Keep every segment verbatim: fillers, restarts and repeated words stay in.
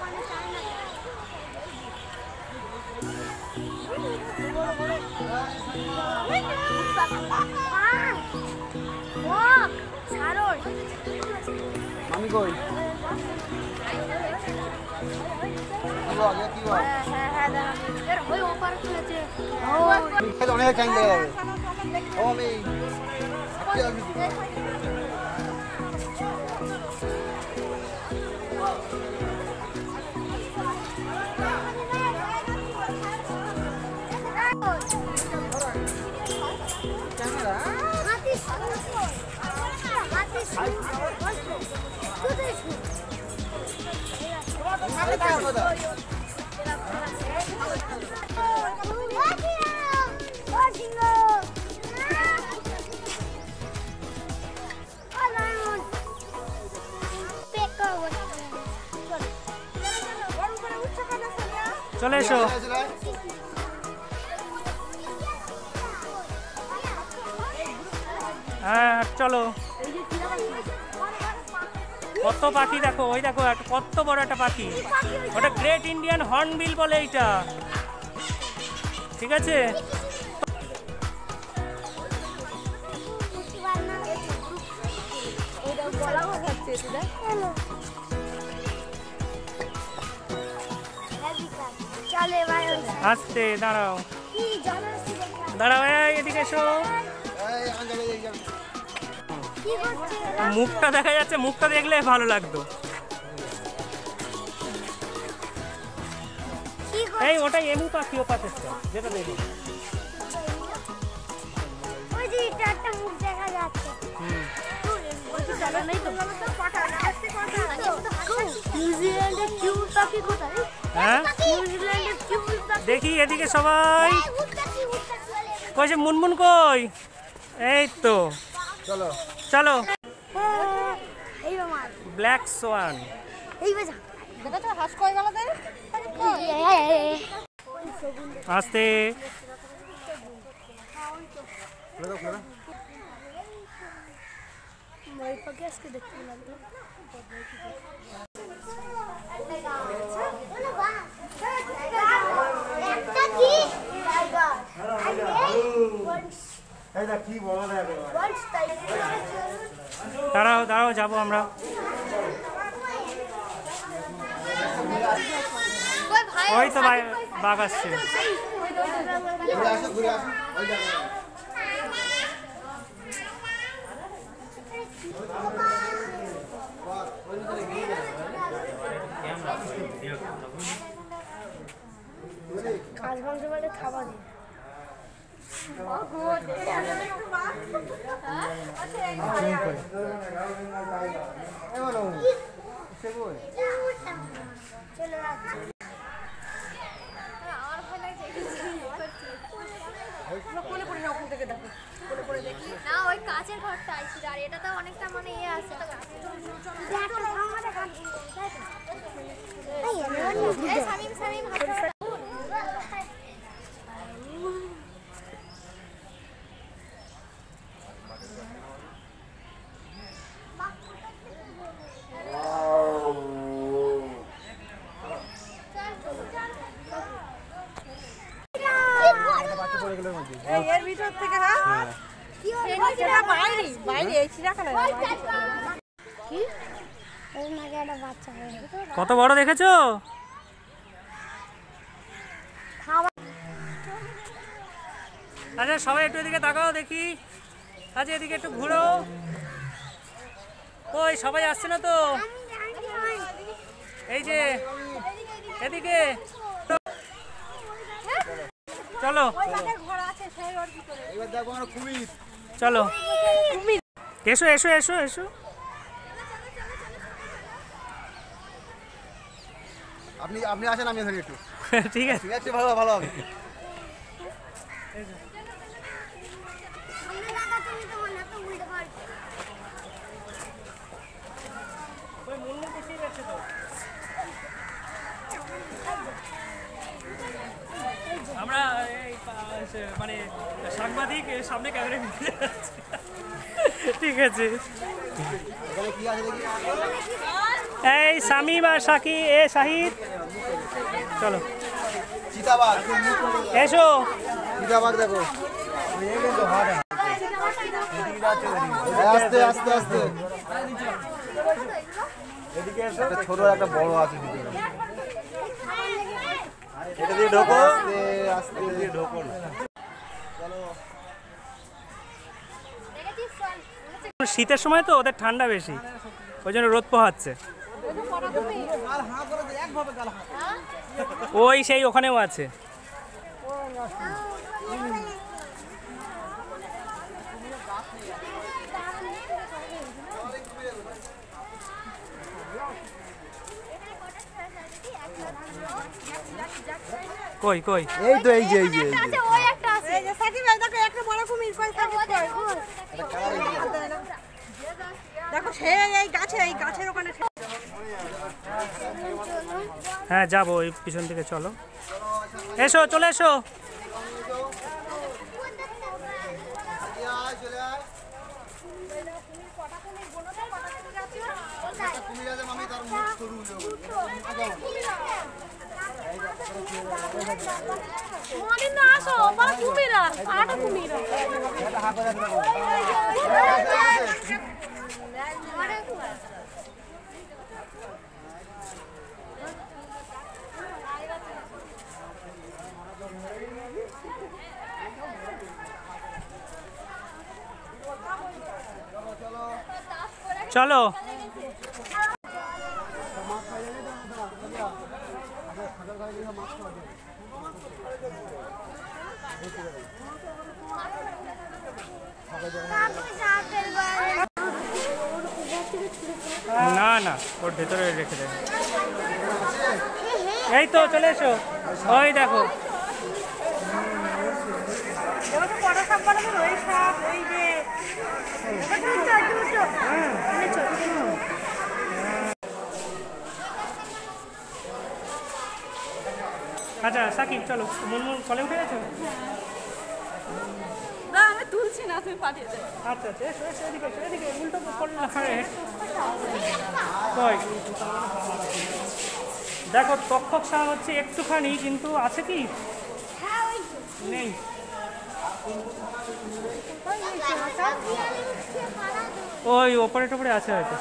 আমি কই অনেক টাইম লেগে যাবে ও আমি চলে এসো হ্যাঁ চলো কত পাখি দেখো ওই দেখো কত বড় একটা পাখি ওটা গ্রেট ইন্ডিয়ান হর্নবিল বলে এইটা ঠিক আছে আস্তে দাঁড়াও দাঁড়াও এদিকে এসো মুখটা দেখা যাচ্ছে মুখটা দেখলে ভালো লাগতো এই ওটা এমু পাখি ও পাশে যেটা দেখো ওই যে এটা একটা মুখ দেখা যাচ্ছে হুম ওই তো জায়গা নেই তো পাটা আসছে কথা নিউজিল্যান্ডে কিউট পাখি কোথায় হ্যাঁ নিউজিল্যান্ডে কিউট পাখি দেখি এদিকে সবাই কই যে মুনমুন কই এই তো চলো চলো এই মামা ব্ল্যাক সোয়ান এই বাজা দেখা তো হাস কই গেল রে আস্তে ফেলো ফেলো মই পাখি আজকে দেখতে লাগলো একটা কি এইটা কি বলো না দাঁড়াও দাঁড়াও যাবো আমরা ওই তো বাঘ আসছে ঘুরে আসো ঘুরে আসো ওই জায়গা কাজ বন্ধ করে খাবার দিই না ওই কাচের ঘরটা আইছিল আর এটা তো অনেকটা মানে ইয়ে আছে এই সামিম সামিম এর ভিতর থেকে হ্যাঁ কি বাইরে বাইরে এই চিড়াখানা কি ওই নাকি একটা বাচ্চা কত বড় দেখেছো আচ্ছা সবাই একটু এদিকে তাকাও দেখি আচ্ছা এদিকে একটু ঘুরো ওই সবাই আসছে না তো এই যে এদিকে চলো এবার দেখো আমরা কুমির চলো এসো এসো এসো এসো আপনি আপনি আসেন আমি ধরি একটু ঠিক আছে ঠিক আছে ভালো ভালো হবে আমরা মানে সাংবাদিক সামনে ক্যামেরা নিতে যাচ্ছি ঠিক আছে এখানে কি আছে দেখি এই শামিম আর সাকি এ শাহিদ চলো চিতাবাঘ এসো চিতাবাঘ দেখো আস্তে আস্তে আস্তে এদিকে এসো ছোট একটা বড় আছে এটা দিয়ে ঢোকো আস্তে আস্তে দিয়ে ঢোকো না শীতের সময় তো ওদের ঠান্ডা বেশি ওই জন্য রোদ পোহাচ্ছে ওই সেই ওখানেও আছে কই কই এই তো এই যে এই যে আচ্ছা ওই একটা আছে এই যে সাকিব ভাই দেখো একটা বড় কুমির কই সাকিব কই দেখো সে এই গাছে এই গাছের ওখানে হ্যাঁ যাবো ওই পিছন থেকে চলো এসো চলে এসো মদিন না আসো বড় কুমিরা আটা কুমিরা চলো না না ওর ভেতরে রেখে দেয় এই তো চলে এসো ওই দেখো বড় সাপ বড় ওই সাপ ওই যে আচ্ছা সাকিব চলো মুনমুন কলে উঠে গেছো না আমি তুলছি না তুমি পাঠিয়ে দাও আচ্ছা আচ্ছা এসো এসো এদিকে এসো এদিকে উল্টো করলে কই দেখো তক্ষক সাপ হচ্ছে একটুখানি কিন্তু আছে কি নেই ওই ওপরে টোপরে আছে হয়তো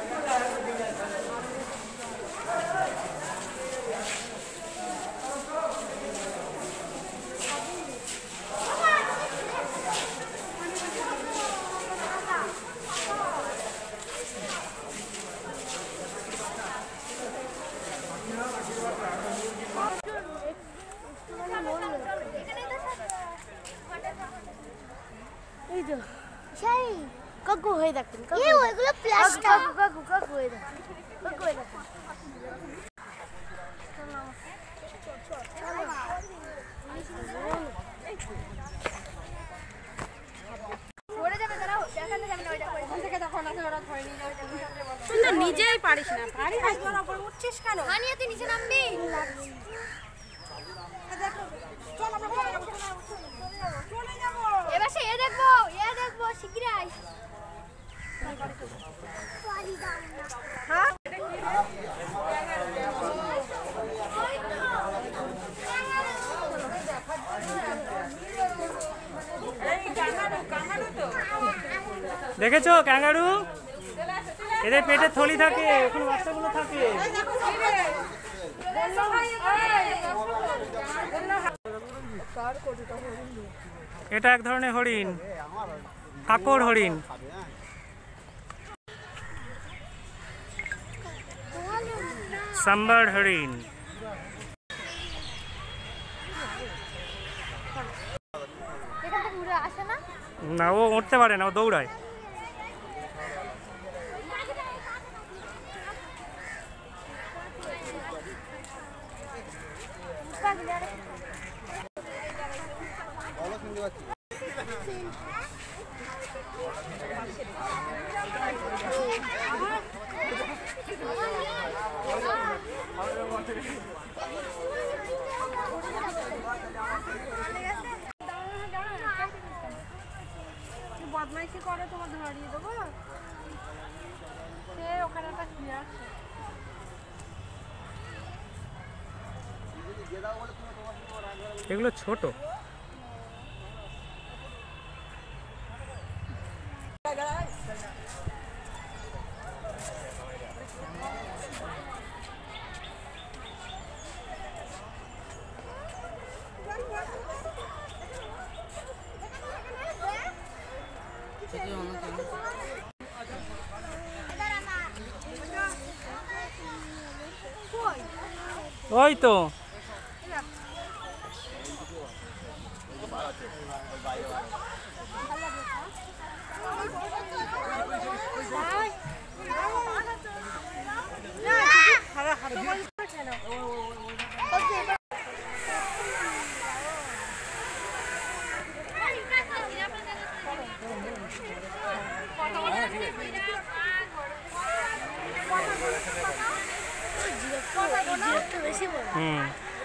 এই তো সেই কাকু হয়ে দেখুন এই ওইগুলো প্লাস্টিক কাকু কাকু কাকু হয়ে দেখুন কাকু হয়ে দেখুন পড়ে যাবে দাঁড়াও দেখাতে যাবে না ওইটা করে থেকে তখন আছে ওরা ধরে নিয়ে যাবে তুই তো নিজেই পারিস না পারি না তোর উপর উঠছিস কেন হানিয়া তুই নিচে নামবি চল আমরা চলে যাবো চলে যাবো এবার সে এ দেখবো এ দেখবো শিগগিরই হ্যাঁ দেখেছো ক্যাঙ্গারু এদের পেটে থলি থাকে ওখানে বাচ্চাগুলো থাকে এটা এক ধরনের হরিণ কাকর হরিণ সাম্বার হরিণ এখান থেকে উড়ে আসে না না ও উঠতে পারে না ও দৌড়ায় বদমাইশি করে তোমার ধরিয়ে দেবো সে ওখানে একটা শুয়ে আছে এগুলো ছোট। ওই তো হুম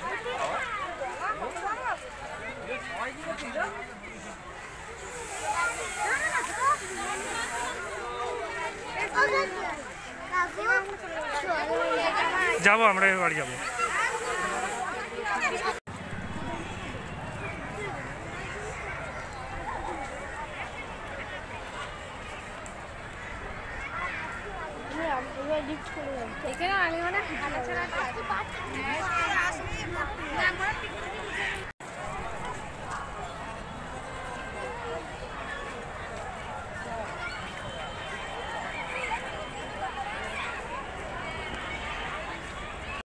যাবো আমরা এবার বাড়ি যাবো। এখানে আমি মানে